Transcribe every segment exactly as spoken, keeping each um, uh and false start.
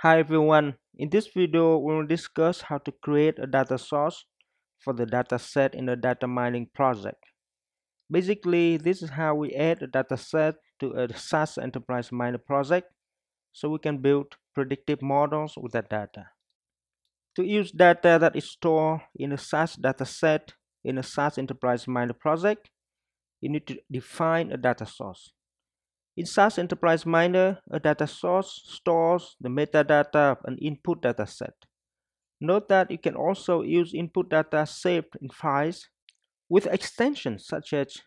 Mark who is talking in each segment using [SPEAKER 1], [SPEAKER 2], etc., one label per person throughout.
[SPEAKER 1] Hi everyone, in this video we will discuss how to create a data source for the data set in a data mining project. Basically, this is how we add a data set to a S A S Enterprise Miner project so we can build predictive models with that data. To use data that is stored in a S A S data set in a S A S Enterprise Miner project, you need to define a data source. In S A S Enterprise Miner, a data source stores the metadata of an input data set. Note that you can also use input data saved in files with extensions such as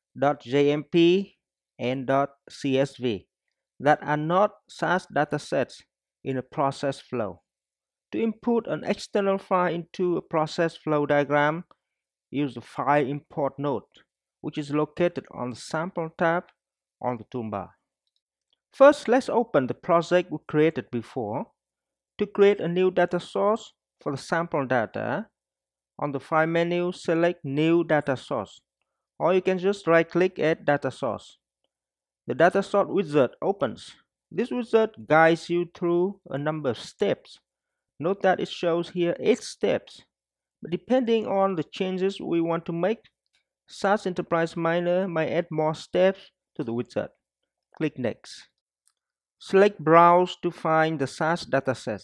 [SPEAKER 1] .jmp and .csv that are not S A S datasets in a process flow. To input an external file into a process flow diagram, use the File Import node, which is located on the Sample tab on the toolbar. First, let's open the project we created before. To create a new data source for the sample data, on the File menu, select New Data Source, or you can just right-click Add Data Source. The Data Source wizard opens. This wizard guides you through a number of steps. Note that it shows here eight steps, but depending on the changes we want to make, S A S Enterprise Miner might add more steps to the wizard. Click Next. Select Browse to find the S A S dataset.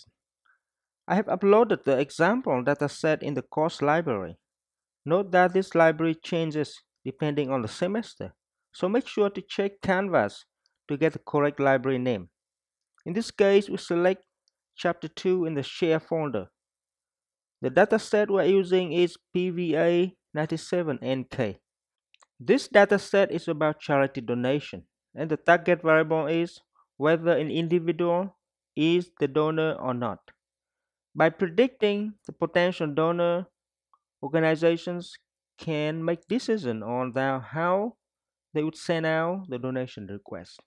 [SPEAKER 1] I have uploaded the example dataset in the course library. Note that this library changes depending on the semester, so make sure to check Canvas to get the correct library name. In this case, we select Chapter two in the Share folder. The dataset we're using is P V A ninety-seven N K. This dataset is about charity donation, and the target variable is whether an individual is the donor or not. By predicting the potential donor, organizations can make decisions on their, how they would send out the donation request.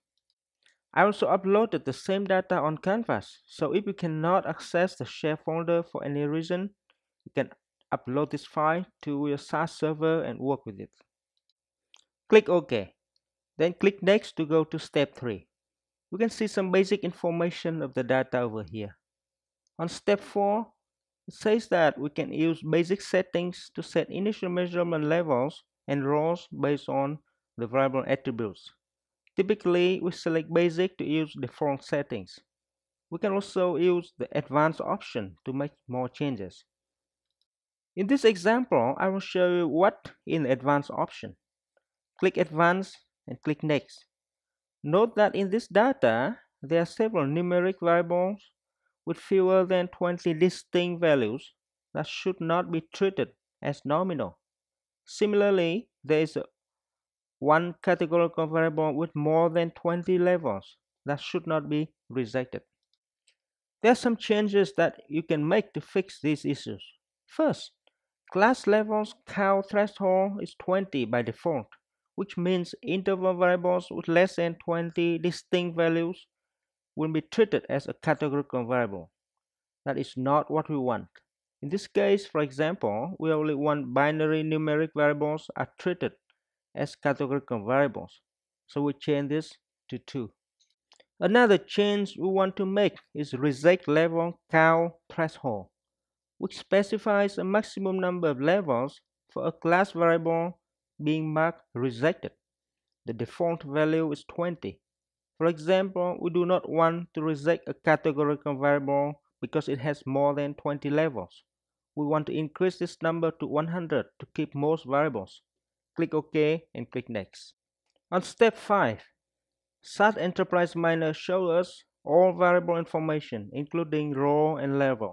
[SPEAKER 1] I also uploaded the same data on Canvas, so if you cannot access the share folder for any reason, you can upload this file to your S A S server and work with it. Click OK. Then click Next to go to step three. We can see some basic information of the data over here. On step four, it says that we can use basic settings to set initial measurement levels and rows based on the variable attributes. Typically, we select basic to use default settings. We can also use the advanced option to make more changes. In this example, I will show you what in the advanced option. Click Advanced and click Next. Note that in this data, there are several numeric variables with fewer than twenty distinct values that should not be treated as nominal. Similarly, there is a one categorical variable with more than twenty levels that should not be rejected. There are some changes that you can make to fix these issues. First, class levels count threshold is twenty by default, which means interval variables with less than twenty distinct values will be treated as a categorical variable. That is not what we want. In this case, for example, we only want binary numeric variables are treated as categorical variables, so we change this to two. Another change we want to make is reject level count threshold, which specifies a maximum number of levels for a class variable being marked rejected. The default value is twenty. For example, we do not want to reject a categorical variable because it has more than twenty levels. We want to increase this number to one hundred to keep most variables. Click OK and click Next. On step five, S A S Enterprise Miner shows us all variable information, including row and level.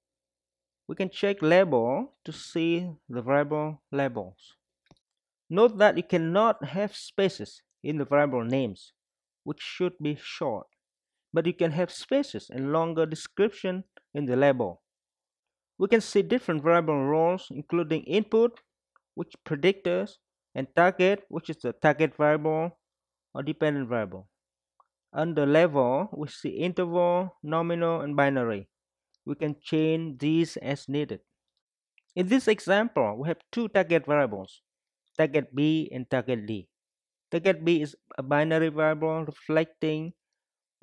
[SPEAKER 1] We can check label to see the variable labels. Note that you cannot have spaces in the variable names, which should be short, but you can have spaces and longer description in the label. We can see different variable roles, including input, which predictors, and target, which is the target variable or dependent variable. Under level, we see interval, nominal, and binary. We can change these as needed. In this example, we have two target variables, target B and target D. Target B is a binary variable reflecting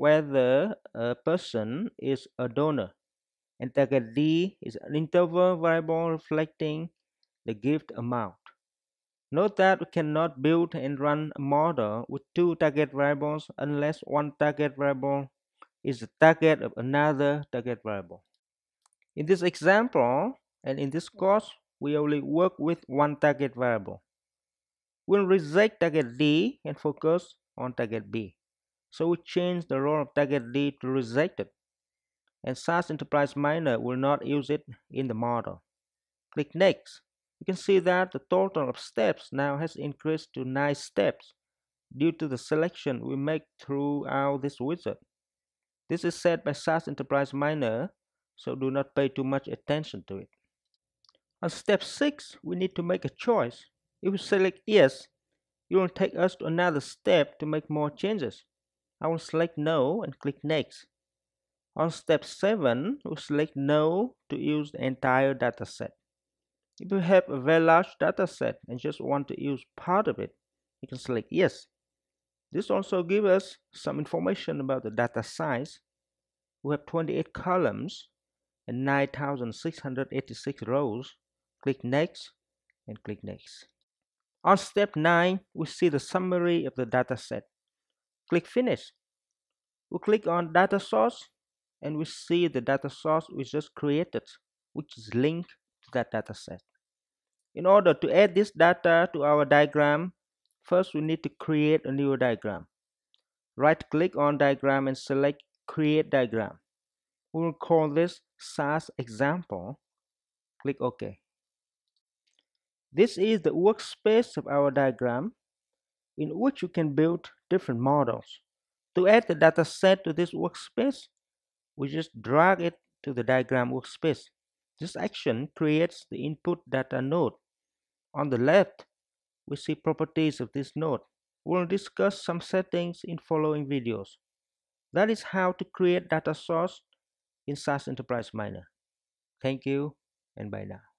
[SPEAKER 1] whether a person is a donor, and target D is an interval variable reflecting the gift amount. Note that we cannot build and run a model with two target variables unless one target variable is the target of another target variable. In this example and in this course, we only work with one target variable. We'll reject target D and focus on target B. So we change the role of target D to rejected, and S A S Enterprise Miner will not use it in the model. Click Next. You can see that the total of steps now has increased to nine steps due to the selection we make throughout this wizard. This is set by S A S Enterprise Miner, so do not pay too much attention to it. On step six, we need to make a choice. If we select Yes, it will take us to another step to make more changes. I will select No and click Next. On step seven, we select No to use the entire dataset. If you have a very large dataset and just want to use part of it, you can select Yes. This also gives us some information about the data size. We have twenty-eight columns and nine thousand six hundred eighty-six rows. Click Next and click Next. On step nine, we see the summary of the dataset. Click Finish. We click on Data Source and we see the data source we just created, which is linked to that dataset. In order to add this data to our diagram, first we need to create a new diagram. Right click on diagram and select Create Diagram. We will call this S A S Example. Click OK. This is the workspace of our diagram, in which you can build different models. To add the data set to this workspace, we just drag it to the diagram workspace. This action creates the input data node. On the left, we see properties of this node. We'll discuss some settings in following videos. That is how to create data source in S A S Enterprise Miner. Thank you and bye now.